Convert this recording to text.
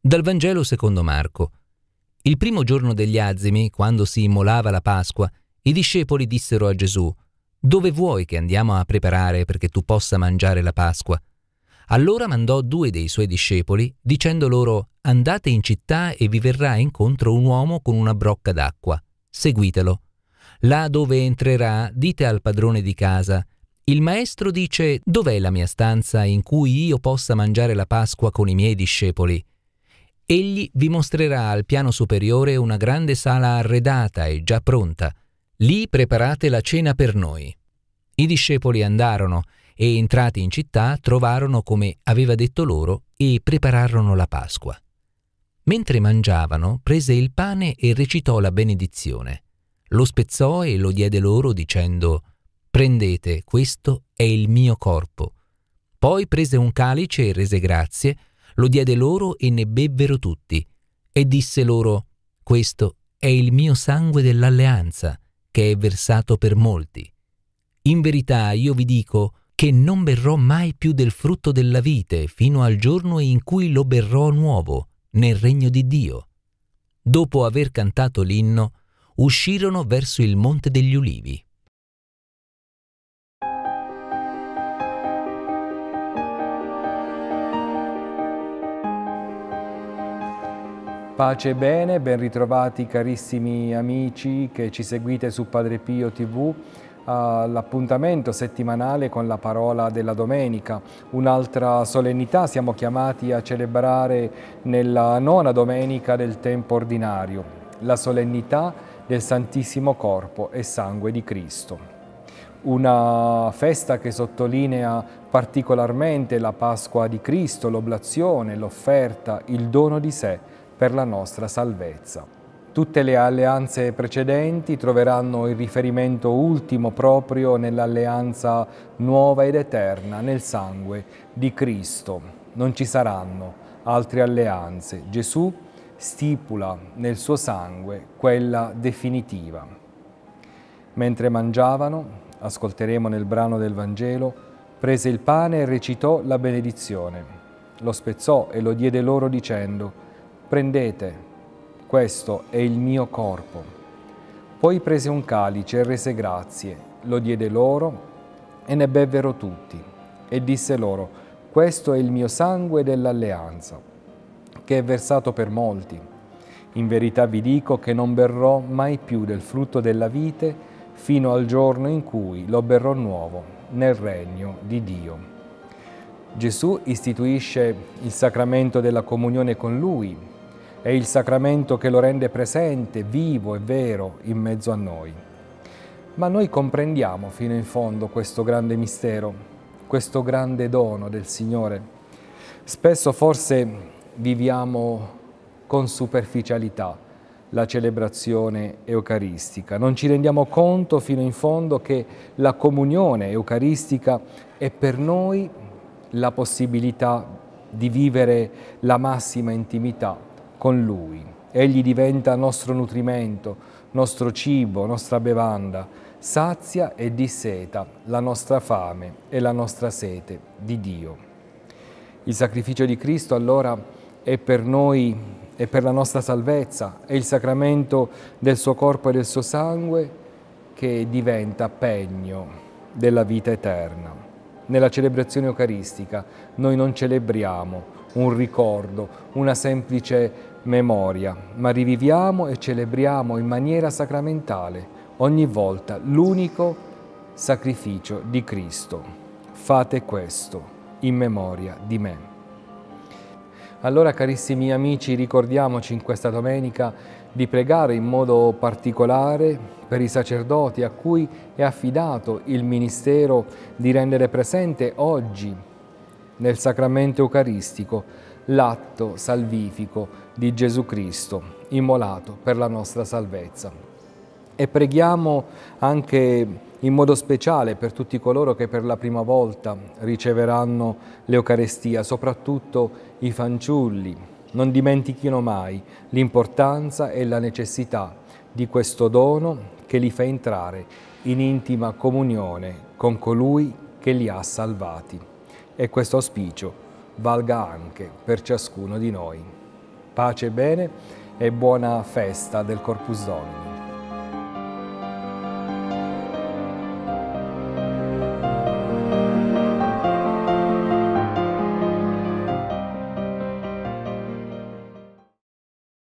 Dal Vangelo secondo Marco. Il primo giorno degli Azimi, quando si immolava la Pasqua, i discepoli dissero a Gesù: «Dove vuoi che andiamo a preparare perché tu possa mangiare la Pasqua?» Allora mandò 2 dei suoi discepoli, dicendo loro: «Andate in città e vi verrà incontro un uomo con una brocca d'acqua. Seguitelo. Là dove entrerà, dite al padrone di casa: il maestro dice: dov'è la mia stanza in cui io possa mangiare la Pasqua con i miei discepoli?» Egli vi mostrerà al piano superiore una grande sala arredata e già pronta. Lì preparate la cena per noi. I discepoli andarono e, entrati in città, trovarono come aveva detto loro e prepararono la Pasqua. Mentre mangiavano, prese il pane e recitò la benedizione. Lo spezzò e lo diede loro dicendo: «Prendete, questo è il mio corpo». Poi prese un calice e rese grazie, lo diede loro e ne bevvero tutti, e disse loro: «Questo è il mio sangue dell'alleanza, che è versato per molti. In verità io vi dico che non berrò mai più del frutto della vite fino al giorno in cui lo berrò nuovo nel regno di Dio». Dopo aver cantato l'inno, uscirono verso il Monte degli Ulivi. Pace e bene, ben ritrovati carissimi amici che ci seguite su Padre Pio TV, all'appuntamento settimanale con la parola della domenica. Un'altra solennità siamo chiamati a celebrare nella 9ª domenica del tempo ordinario, la solennità del Santissimo Corpo e Sangue di Cristo. Una festa che sottolinea particolarmente la Pasqua di Cristo, l'oblazione, l'offerta, il dono di sé per la nostra salvezza. Tutte le alleanze precedenti troveranno il riferimento ultimo proprio nell'alleanza nuova ed eterna, nel sangue di Cristo. Non ci saranno altre alleanze. Gesù stipula nel suo sangue quella definitiva. Mentre mangiavano, ascolteremo nel brano del Vangelo, prese il pane e recitò la benedizione. Lo spezzò e lo diede loro dicendo: «Prendete, questo è il mio corpo». Poi prese un calice e rese grazie, lo diede loro e ne bevvero tutti. E disse loro: «Questo è il mio sangue dell'alleanza, che è versato per molti. In verità vi dico che non berrò mai più del frutto della vite fino al giorno in cui lo berrò nuovo nel regno di Dio». Gesù istituisce il sacramento della comunione con Lui. È il sacramento che lo rende presente, vivo e vero in mezzo a noi. Ma noi comprendiamo fino in fondo questo grande mistero, questo grande dono del Signore? Spesso forse viviamo con superficialità la celebrazione eucaristica. Non ci rendiamo conto fino in fondo che la comunione eucaristica è per noi la possibilità di vivere la massima intimità con Lui. Egli diventa nostro nutrimento, nostro cibo, nostra bevanda, sazia e disseta la nostra fame e la nostra sete di Dio. Il sacrificio di Cristo allora è per noi e per la nostra salvezza, è il sacramento del suo corpo e del suo sangue che diventa pegno della vita eterna. Nella celebrazione eucaristica noi non celebriamo un ricordo, una semplice memoria, ma riviviamo e celebriamo in maniera sacramentale ogni volta l'unico sacrificio di Cristo. Fate questo in memoria di me. Allora, carissimi amici, ricordiamoci in questa domenica di pregare in modo particolare per i sacerdoti a cui è affidato il ministero di rendere presente oggi nel sacramento eucaristico l'atto salvifico di Gesù Cristo, immolato per la nostra salvezza. E preghiamo anche in modo speciale per tutti coloro che per la prima volta riceveranno l'Eucarestia, soprattutto i fanciulli. Non dimentichino mai l'importanza e la necessità di questo dono che li fa entrare in intima comunione con colui che li ha salvati. E questo auspicio valga anche per ciascuno di noi. Pace e bene e buona festa del Corpus Domini.